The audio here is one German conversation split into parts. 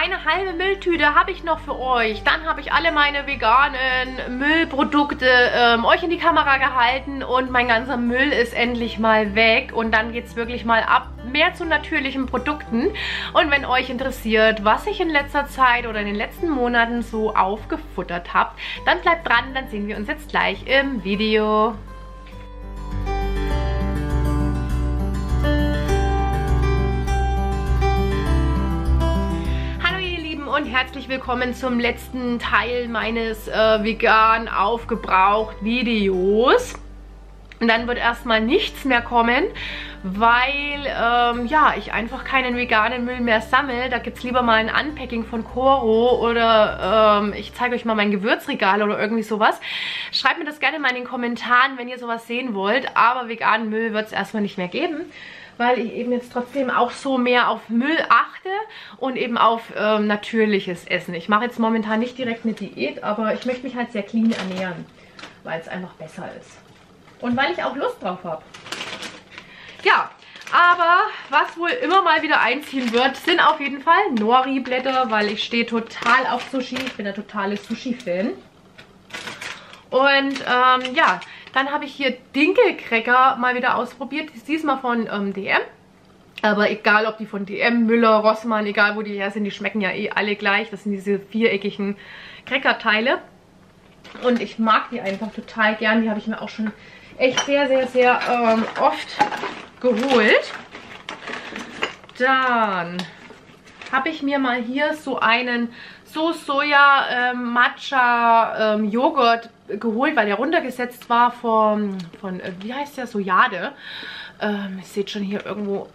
eine halbe Mülltüte habe ich noch für euch. Dann habe ich alle meine veganen Müllprodukte euch in die Kamera gehalten und mein ganzer Müll ist endlich mal weg. Und dann geht es wirklich mal ab mehr zu natürlichen Produkten. Und wenn euch interessiert, was ich in letzter Zeit oder in den letzten Monaten so aufgefuttert habe, dann bleibt dran, dann sehen wir uns jetzt gleich im Video. Und herzlich willkommen zum letzten Teil meines vegan aufgebraucht Videos. Und dann wird erstmal nichts mehr kommen, weil ja, ich einfach keinen veganen Müll mehr sammle. Da gibt es lieber mal ein Unpacking von Coro oder ich zeige euch mal mein Gewürzregal oder irgendwie sowas. Schreibt mir das gerne mal in den Kommentaren, wenn ihr sowas sehen wollt. Aber veganen Müll wird es erstmal nicht mehr geben, weil ich eben jetzt trotzdem auch so mehr auf Müll achte und eben auf natürliches Essen. Ich mache jetzt momentan nicht direkt eine Diät, aber ich möchte mich halt sehr clean ernähren, weil es einfach besser ist. Und weil ich auch Lust drauf habe. Ja, aber was wohl immer mal wieder einziehen wird, sind auf jeden Fall Nori-Blätter, weil ich stehe total auf Sushi. Ich bin der totale Sushi-Fan. Und ja, dann habe ich hier Dinkelcracker mal wieder ausprobiert. Diesmal von DM. Aber egal, ob die von DM, Müller, Rossmann, egal wo die her sind, die schmecken ja eh alle gleich. Das sind diese viereckigen Crackerteile. Und ich mag die einfach total gern. Die habe ich mir auch schon echt sehr, sehr, sehr oft geholt. Dann habe ich mir mal hier so einen Soja-Matcha-Joghurt geholt, weil der runtergesetzt war von wie heißt der, Sojade. Ihr seht schon hier irgendwo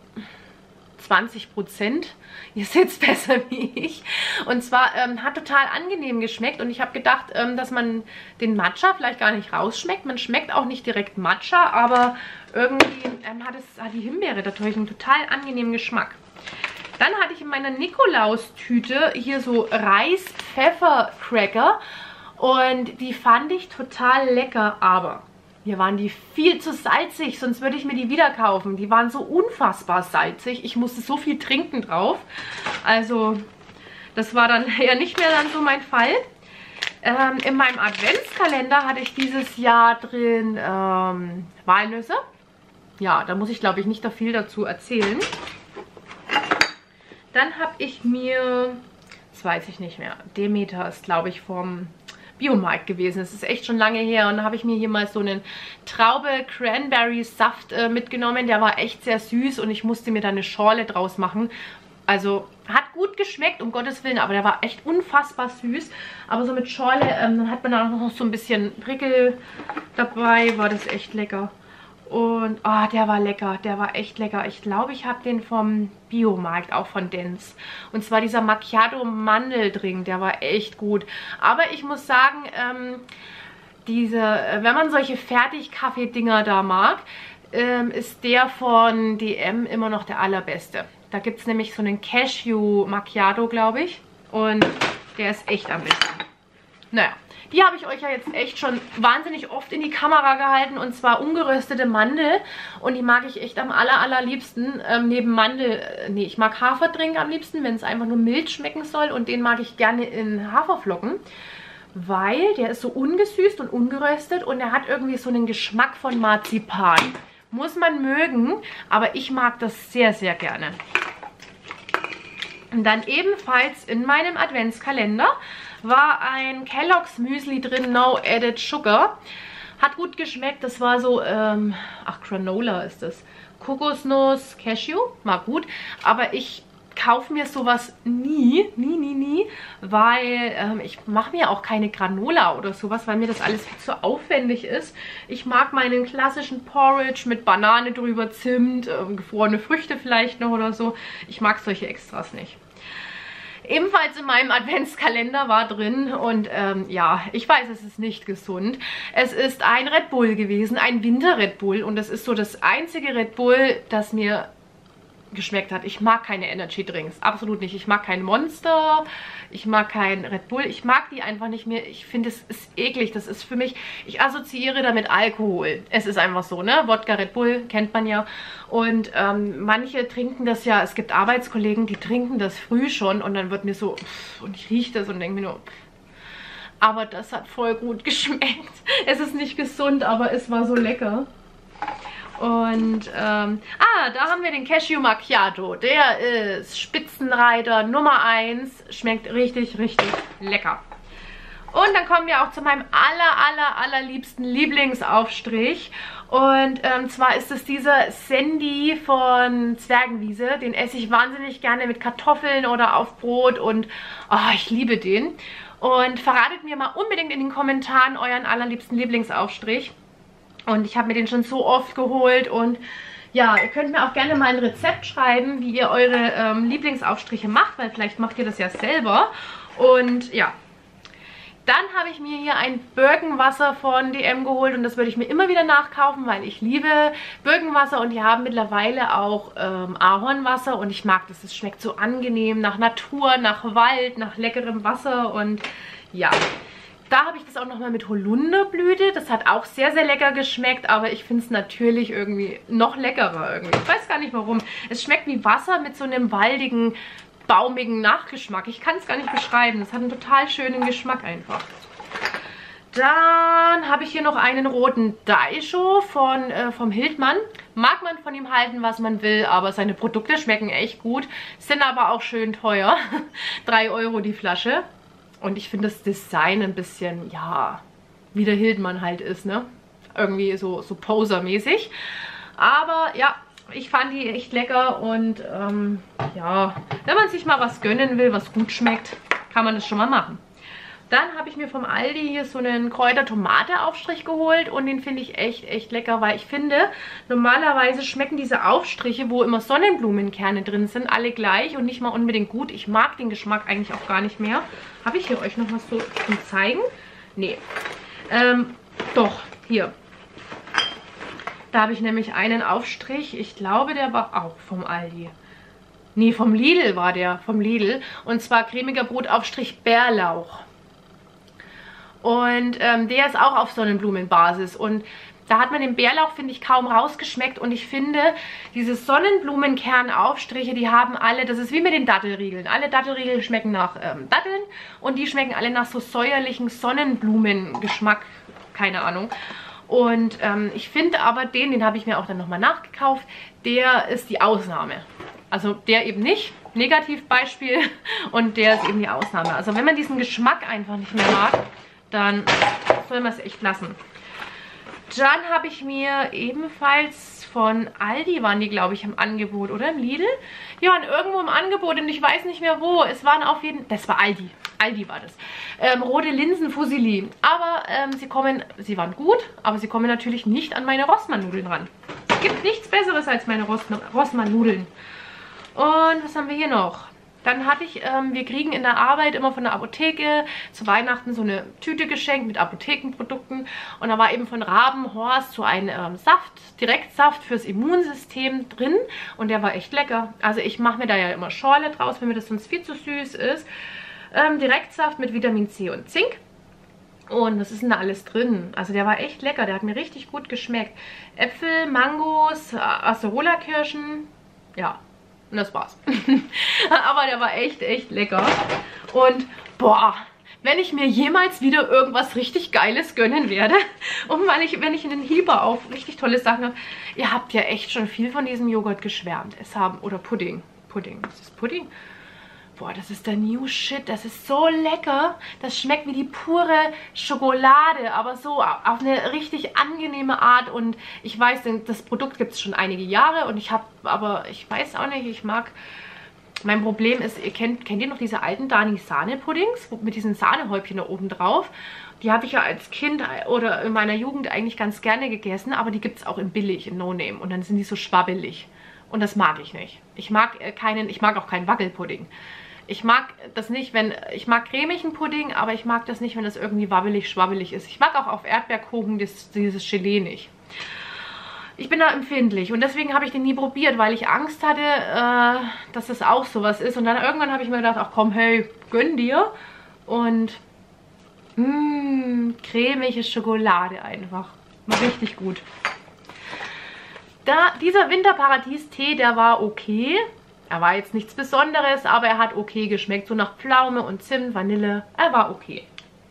20%. Ihr seht es besser wie ich. Und zwar hat total angenehm geschmeckt und ich habe gedacht, dass man den Matcha vielleicht gar nicht rausschmeckt. Man schmeckt auch nicht direkt Matcha, aber irgendwie hat die Himbeere dadurch einen total angenehmen Geschmack. Dann hatte ich in meiner Nikolaus-Tüte hier so Reis-Pfeffer-Cracker und die fand ich total lecker, aber mir waren die viel zu salzig, sonst würde ich mir die wieder kaufen. Die waren so unfassbar salzig, ich musste so viel trinken drauf. Also das war dann ja nicht mehr dann so mein Fall. In meinem Adventskalender hatte ich dieses Jahr drin Walnüsse. Ja, da muss ich glaube ich nicht da viel dazu erzählen. Dann habe ich mir, das weiß ich nicht mehr, Demeter ist glaube ich vom Biomarkt gewesen. Das ist echt schon lange her. Und da habe ich mir hier mal so einen Traube-Cranberry-Saft mitgenommen. Der war echt sehr süß und ich musste mir da eine Schorle draus machen. Also hat gut geschmeckt, um Gottes Willen, aber der war echt unfassbar süß. Aber so mit Schorle, dann hat man da noch so ein bisschen Prickel dabei. War das echt lecker. Und oh, der war lecker, der war echt lecker. Ich glaube, ich habe den vom Biomarkt, auch von Dents. Und zwar dieser Macchiato Mandeldrink, der war echt gut. Aber ich muss sagen, wenn man solche Fertig-Kaffee-Dinger da mag, ist der von DM immer noch der allerbeste. Da gibt es nämlich so einen Cashew Macchiato, glaube ich. Und der ist echt am besten. Naja. Die habe ich euch ja jetzt echt schon wahnsinnig oft in die Kamera gehalten. Und zwar ungeröstete Mandel. Und die mag ich echt am allerliebsten. Neben Mandel, nee, ich mag Haferdrink am liebsten, wenn es einfach nur mild schmecken soll. Und den mag ich gerne in Haferflocken. Weil der ist so ungesüßt und ungeröstet. Und er hat irgendwie so einen Geschmack von Marzipan. Muss man mögen. Aber ich mag das sehr, sehr gerne. Und dann ebenfalls in meinem Adventskalender war ein Kellogg's Müsli drin, no added sugar. Hat gut geschmeckt, das war so, ach, Granola ist das. Kokosnuss, Cashew, war gut. Aber ich kaufe mir sowas nie, weil ich mache mir auch keine Granola oder sowas, weil mir das alles viel zu aufwendig ist. Ich mag meinen klassischen Porridge mit Banane drüber, Zimt, gefrorene Früchte vielleicht noch oder so. Ich mag solche Extras nicht. Ebenfalls in meinem Adventskalender war drin und ja, ich weiß, es ist nicht gesund. Es ist ein Red Bull gewesen, ein Winter Red Bull und das ist so das einzige Red Bull, das mir geschmeckt hat. Ich mag keine Energy Drinks, absolut nicht. Ich mag kein Monster, ich mag kein Red Bull, ich mag die einfach nicht mehr. Ich finde, es ist eklig, das ist für mich, ich assoziiere damit Alkohol. Es ist einfach so, ne? Wodka, Red Bull, kennt man ja. Und manche trinken das ja, es gibt Arbeitskollegen, die trinken das früh schon und dann wird mir so, und ich rieche das und denke mir nur, aber das hat voll gut geschmeckt. Es ist nicht gesund, aber es war so lecker. Und, da haben wir den Cashew Macchiato. Der ist Spitzenreiter Nummer 1. Schmeckt richtig, richtig lecker. Und dann kommen wir auch zu meinem allerliebsten Lieblingsaufstrich. Und zwar ist es dieser Sandy von Zwergenwiese. Den esse ich wahnsinnig gerne mit Kartoffeln oder auf Brot. Und ich liebe den. Und verratet mir mal unbedingt in den Kommentaren euren allerliebsten Lieblingsaufstrich. Und ich habe mir den schon so oft geholt und ja, ihr könnt mir auch gerne mal ein Rezept schreiben, wie ihr eure Lieblingsaufstriche macht, weil vielleicht macht ihr das ja selber. Und ja, dann habe ich mir hier ein Birkenwasser von DM geholt und das würde ich mir immer wieder nachkaufen, weil ich liebe Birkenwasser und die haben mittlerweile auch Ahornwasser und ich mag das. Es schmeckt so angenehm nach Natur, nach Wald, nach leckerem Wasser und ja. Da habe ich das auch nochmal mit Holunderblüte. Das hat auch sehr, sehr lecker geschmeckt, aber ich finde es natürlich irgendwie noch leckerer irgendwie. Ich weiß gar nicht warum. Es schmeckt wie Wasser mit so einem waldigen, baumigen Nachgeschmack. Ich kann es gar nicht beschreiben. Das hat einen total schönen Geschmack einfach. Dann habe ich hier noch einen roten Daisho vom Hildmann. Mag man von ihm halten, was man will, aber seine Produkte schmecken echt gut. Sind aber auch schön teuer. 3 € die Flasche. Und ich finde das Design ein bisschen, ja, wie der Hildmann halt ist, ne? Irgendwie so Poser-mäßig. Aber ja, ich fand die echt lecker und ja, wenn man sich mal was gönnen will, was gut schmeckt, kann man das schon mal machen. Dann habe ich mir vom Aldi hier so einen Kräuter-Tomate-Aufstrich geholt und den finde ich echt lecker, weil ich finde, normalerweise schmecken diese Aufstriche, wo immer Sonnenblumenkerne drin sind, alle gleich und nicht mal unbedingt gut. Ich mag den Geschmack eigentlich auch gar nicht mehr. Habe ich hier euch noch was so zum Zeigen? Nee. Doch, hier. Da habe ich nämlich einen Aufstrich, ich glaube, der war auch vom Aldi. Nee, vom Lidl war der, vom Lidl. Und zwar cremiger Brotaufstrich Bärlauch. Und der ist auch auf Sonnenblumenbasis und da hat man den Bärlauch, finde ich, kaum rausgeschmeckt und ich finde, diese Sonnenblumenkernaufstriche, die haben alle, das ist wie mit den Dattelriegeln. Alle Dattelriegel schmecken nach Datteln und die schmecken alle nach so säuerlichen Sonnenblumengeschmack, keine Ahnung. Und ich finde aber den habe ich mir auch dann nochmal nachgekauft, der ist die Ausnahme. Also der eben nicht, Negativbeispiel, und der ist eben die Ausnahme. Also wenn man diesen Geschmack einfach nicht mehr mag, dann soll man es echt lassen. Dann habe ich mir ebenfalls von Aldi, waren die, glaube ich, im Angebot, oder? Im Lidl? Ja, und irgendwo im Angebot und ich weiß nicht mehr wo. Es waren auf jeden Fall, das war Aldi. Aldi war das. Rote Linsenfusilli. Aber sie waren gut, aber sie kommen natürlich nicht an meine Rossmann-Nudeln ran. Es gibt nichts Besseres als meine Rossmann-Nudeln. Und was haben wir hier noch? Dann hatte ich, wir kriegen in der Arbeit immer von der Apotheke zu Weihnachten so eine Tüte geschenkt mit Apothekenprodukten. Und da war eben von Rabenhorst so ein Saft, Direktsaft fürs Immunsystem drin. Und der war echt lecker. Also ich mache mir da ja immer Schorle draus, wenn mir das sonst viel zu süß ist. Direktsaft mit Vitamin C und Zink. Und was ist denn da alles drin? Also der war echt lecker, der hat mir richtig gut geschmeckt. Äpfel, Mangos, Acerola-Kirschen, ja. Und das war's. Aber der war echt lecker. Und boah, wenn ich mir jemals wieder irgendwas richtig Geiles gönnen werde, und wenn ich in den Hieber auf richtig tolle Sachen habe, ihr habt ja echt schon viel von diesem Joghurt geschwärmt. Oder Pudding. Was ist Pudding? Boah, das ist der New Shit. Das ist so lecker. Das schmeckt wie die pure Schokolade, aber so auf eine richtig angenehme Art. Und ich weiß, das Produkt gibt es schon einige Jahre und ich weiß auch nicht, ich mag... Mein Problem ist, kennt ihr noch diese alten Dani-Sahne-Puddings mit diesen Sahnehäubchen da oben drauf? Die habe ich ja als Kind oder in meiner Jugend eigentlich ganz gerne gegessen, aber die gibt es auch in billig, in No-Name. Und dann sind die so schwabbelig. Und das mag ich nicht. Ich mag auch keinen Wackelpudding. Ich mag das nicht, ich mag cremigen Pudding, aber ich mag das nicht, wenn das irgendwie wabbelig, schwabbelig ist. Ich mag auch auf Erdbeerkuchen dieses Gelee nicht. ich bin da empfindlich und deswegen habe ich den nie probiert, weil ich Angst hatte, dass das auch sowas ist. Und dann irgendwann habe ich mir gedacht, ach komm, hey, gönn dir. Und cremige Schokolade einfach. War richtig gut. Dieser Winterparadies-Tee, der war okay. Er war jetzt nichts Besonderes, aber er hat okay geschmeckt. So nach Pflaume und Zimt, Vanille. Er war okay.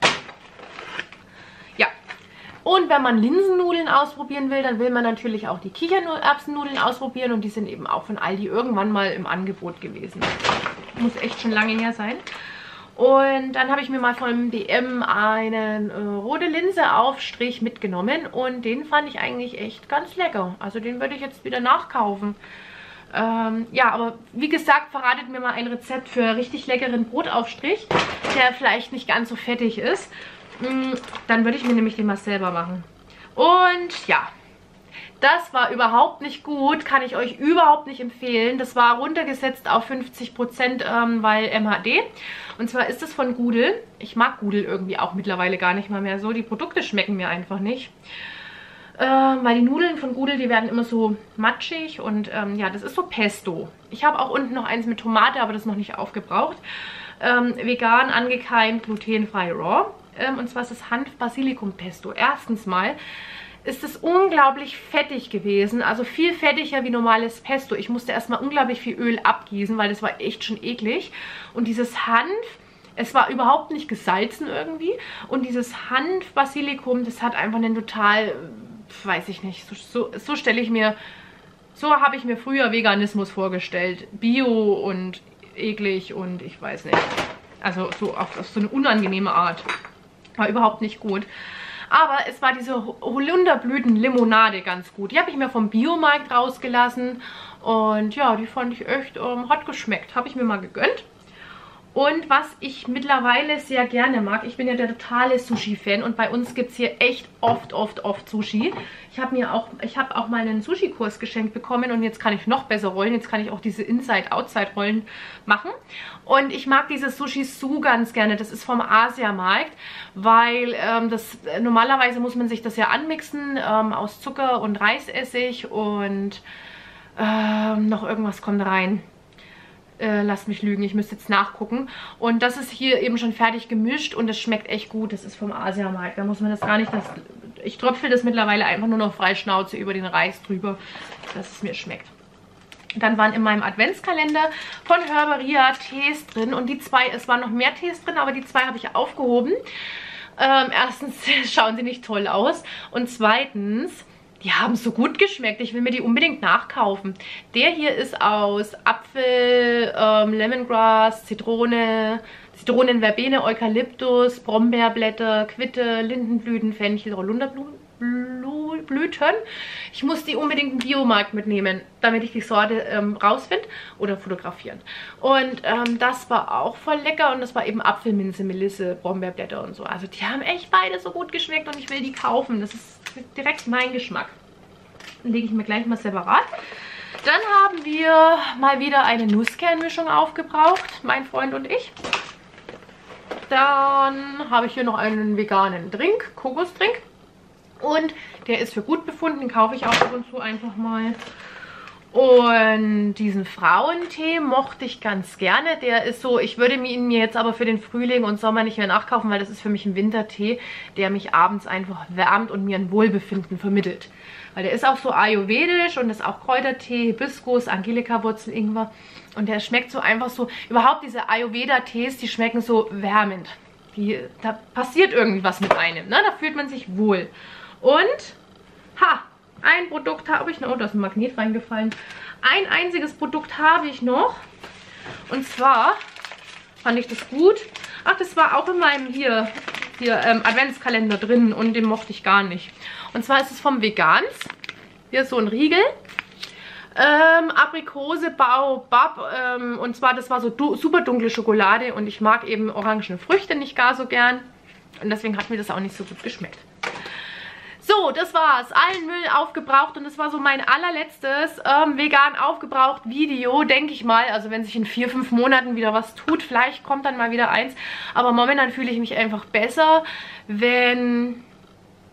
Ja. Und wenn man Linsennudeln ausprobieren will, dann will man natürlich auch die Kichererbsennudeln ausprobieren. Und die sind eben auch von Aldi irgendwann mal im Angebot gewesen. Muss echt schon lange her sein. Und dann habe ich mir mal von DM einen rote Linse Aufstrich mitgenommen. Und den fand ich eigentlich echt ganz lecker. Also den würde ich jetzt wieder nachkaufen. Ja, aber wie gesagt, verratet mir mal ein Rezept für richtig leckeren Brotaufstrich, der vielleicht nicht ganz so fettig ist. Dann würde ich mir nämlich den mal selber machen. Und ja, das war überhaupt nicht gut, kann ich euch überhaupt nicht empfehlen. Das war runtergesetzt auf 50%, weil MHD. Und zwar ist es von Gudel. Ich mag Gudel irgendwie auch mittlerweile gar nicht mal mehr so. Die Produkte schmecken mir einfach nicht. Weil die Nudeln von Gudel, die werden immer so matschig und ja, das ist so Pesto. Ich habe auch unten noch eins mit Tomate, aber das ist noch nicht aufgebraucht. Vegan, angekeimt, glutenfrei, raw. Und zwar ist es Hanf-Basilikum-Pesto. Erstens mal ist es unglaublich fettig gewesen, also viel fettiger wie normales Pesto. Ich musste erstmal unglaublich viel Öl abgießen, weil das war echt schon eklig. Und dieses Hanf, es war überhaupt nicht gesalzen irgendwie. Und dieses Hanf-Basilikum, das hat einfach einen total, weiß ich nicht, so stelle ich mir, so habe ich mir früher Veganismus vorgestellt. Bio und eklig und ich weiß nicht. Also so auf so eine unangenehme Art. War überhaupt nicht gut. Aber es war diese Holunderblüten-Limonade ganz gut. Die habe ich mir vom Biomarkt rausgelassen. Und ja, die fand ich echt, hat geschmeckt. Habe ich mir mal gegönnt. Und was ich mittlerweile sehr gerne mag, ich bin ja der totale Sushi-Fan und bei uns gibt es hier echt oft Sushi. Ich habe auch mal einen Sushi-Kurs geschenkt bekommen und jetzt kann ich noch besser rollen. Jetzt kann ich auch diese Inside-Outside-Rollen machen. Und ich mag dieses Sushi-Su ganz gerne. Das ist vom Asiamarkt, weil normalerweise muss man sich das ja anmixen aus Zucker und Reisessig und noch irgendwas kommt rein. Lasst mich lügen, ich müsste jetzt nachgucken. Und das ist hier eben schon fertig gemischt und es schmeckt echt gut. Das ist vom Asiamarkt. Da muss man das gar nicht... Ich tröpfel das mittlerweile einfach nur noch frei Schnauze über den Reis drüber, dass es mir schmeckt. Dann waren in meinem Adventskalender von Herberia Tees drin. Und die zwei, es waren noch mehr Tees drin, aber die zwei habe ich aufgehoben. Erstens schauen sie nicht toll aus. Und zweitens... die haben so gut geschmeckt. Ich will mir die unbedingt nachkaufen. Der hier ist aus Apfel, Lemongrass, Zitrone, Zitronenverbene, Eukalyptus, Brombeerblätter, Quitte, Lindenblüten, Fenchel, Holunderblüten. Ich muss die unbedingt im Biomarkt mitnehmen, damit ich die Sorte rausfinde oder fotografieren. Und das war auch voll lecker und das war eben Apfelminze, Melisse, Brombeerblätter und so. Also die haben echt beide so gut geschmeckt und ich will die kaufen. Das ist direkt mein Geschmack. Dann lege ich mir gleich mal separat. Dann haben wir mal wieder eine Nusskernmischung aufgebraucht, mein Freund und ich. Dann habe ich hier noch einen veganen Drink, Kokosdrink. Und der ist für gut befunden, den kaufe ich auch ab und zu einfach mal. Und diesen Frauentee mochte ich ganz gerne. Der ist so, ich würde ihn mir jetzt aber für den Frühling und Sommer nicht mehr nachkaufen, weil das ist für mich ein Wintertee, der mich abends einfach wärmt und mir ein Wohlbefinden vermittelt. Weil der ist auch so ayurvedisch und ist auch Kräutertee, Hibiskus, Angelika-Wurzel, Ingwer. Und der schmeckt so einfach so, überhaupt diese Ayurveda-Tees, die schmecken so wärmend. Da passiert irgendwas mit einem, ne? Da fühlt man sich wohl. Und, ein Produkt habe ich noch, da ist ein Magnet reingefallen. Ein einziges Produkt habe ich noch. Und zwar fand ich das gut. Ach, das war auch in meinem Adventskalender drin und den mochte ich gar nicht. Und zwar ist es vom Vegans. Hier ist so ein Riegel. Aprikose, Baobab. Und zwar, das war so super dunkle Schokolade und ich mag eben orangene Früchte nicht gar so gern. Und deswegen hat mir das auch nicht so gut geschmeckt. So, das war's. Allen Müll aufgebraucht und das war so mein allerletztes vegan aufgebraucht Video, denke ich mal. Also wenn sich in 4-5 Monaten wieder was tut, vielleicht kommt dann mal wieder eins. Aber momentan fühle ich mich einfach besser, wenn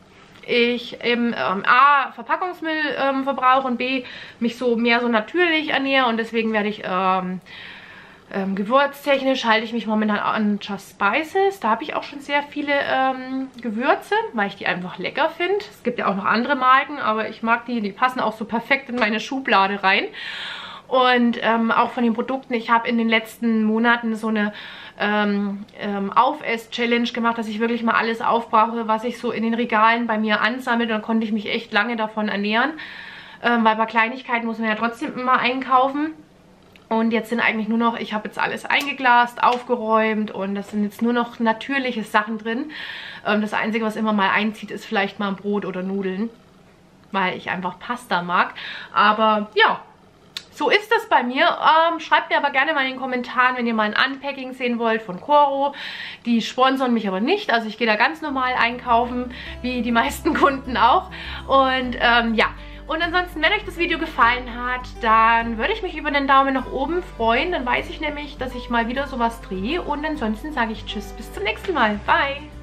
ich eben A, Verpackungsmüll verbrauche und B, mich so mehr so natürlich ernähre. Und deswegen werde ich gewürztechnisch halte ich mich momentan an Just Spices. Da habe ich auch schon sehr viele Gewürze, weil ich die einfach lecker finde. Es gibt ja auch noch andere Marken, aber ich mag die. Die passen auch so perfekt in meine Schublade rein. Und auch von den Produkten, ich habe in den letzten Monaten so eine Aufess-Challenge gemacht, dass ich wirklich mal alles aufbrauche, was ich so in den Regalen bei mir ansammle. Dann konnte ich mich echt lange davon ernähren, weil bei Kleinigkeiten muss man ja trotzdem immer einkaufen. Und jetzt sind eigentlich nur noch, ich habe jetzt alles eingeglast, aufgeräumt und das sind jetzt nur noch natürliche Sachen drin. Das Einzige, was immer mal einzieht, ist vielleicht mal ein Brot oder Nudeln, weil ich einfach Pasta mag. Aber ja, so ist das bei mir. Schreibt mir aber gerne mal in den Kommentaren, wenn ihr mal ein Unpacking sehen wollt von Coro. Die sponsern mich aber nicht, also ich gehe da ganz normal einkaufen, wie die meisten Kunden auch. Und ja. Und ansonsten, wenn euch das Video gefallen hat, dann würde ich mich über einen Daumen nach oben freuen. Dann weiß ich nämlich, dass ich mal wieder sowas drehe. Und ansonsten sage ich Tschüss, bis zum nächsten Mal. Bye!